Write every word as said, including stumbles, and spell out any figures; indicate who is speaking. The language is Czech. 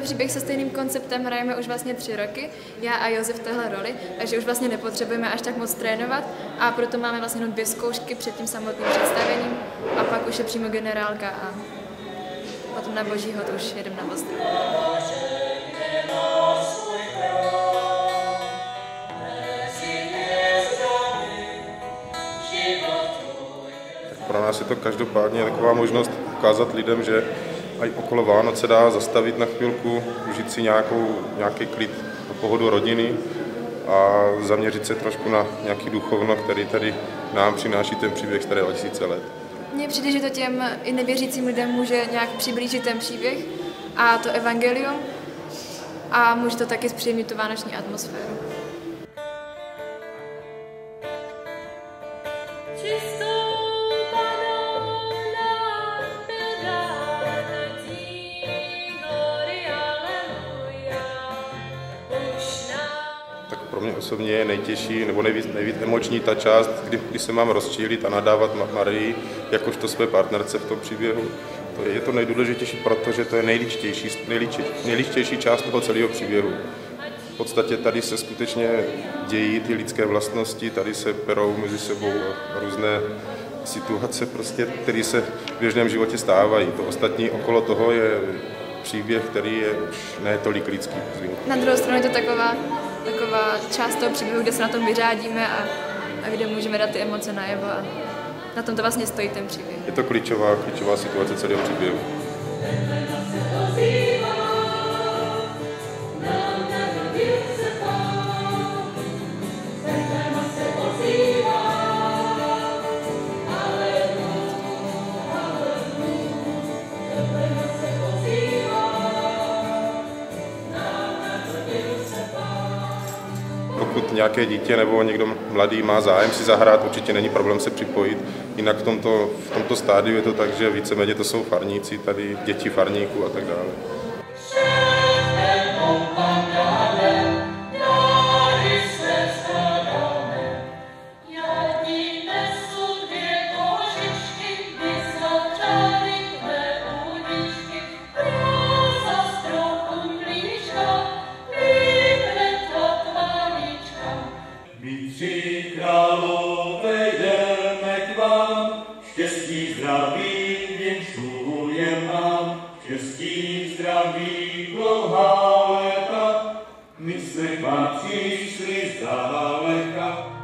Speaker 1: příběh se stejným konceptem hrajeme už vlastně tři roky, já a Josef v téhle roli, takže už vlastně nepotřebujeme až tak moc trénovat a proto máme vlastně jenom dvě zkoušky před tím samotným představením a pak už je přímo generálka a potom na Boží hod už jedeme na Ostrov.
Speaker 2: Pro nás je to každopádně taková možnost ukázat lidem, že i okolo Vánoc se dá zastavit na chvilku, užít si nějakou, nějaký klid a pohodu rodiny a zaměřit se trošku na nějaký duchovno, který tady nám přináší ten příběh staré dva tisíce let.
Speaker 1: Mně přijde, že to těm i nevěřícím lidem může nějak přiblížit ten příběh a to evangelium a může to taky zpříjemnit tu vánoční atmosféru.
Speaker 2: Tak pro mě osobně je nejtěžší nebo nejvíc, nejvíc emoční ta část, kdy, kdy se mám rozčílit a nadávat Marii jakožto své partnerce v tom příběhu. To je, je to nejdůležitější, protože to je nejličtější, nejlič, nejličtější část toho celého příběhu. V podstatě tady se skutečně dějí ty lidské vlastnosti, tady se perou mezi sebou různé situace, prostě, které se v běžném životě stávají. To ostatní okolo toho je příběh, který je už ne tolik lidský.
Speaker 1: Na druhou stranu je to taková, taková část toho příběhu, kde se na tom vyřádíme a, a kde můžeme dát ty emoce najevo a na tom to vlastně stojí ten příběh.
Speaker 2: Je to klíčová, klíčová situace celého příběhu. Pokud nějaké dítě nebo někdo mladý má zájem si zahrát, určitě není problém se připojit. Jinak v tomto, v tomto stádiu je to tak, že víceméně to jsou farníci, tady děti farníků a tak dále.
Speaker 3: Tři králové jdeme k vám, štěstí zdraví věnčujem vám, štěstí zdraví dlouhá léta, my jsme k vám přišli zdaleka.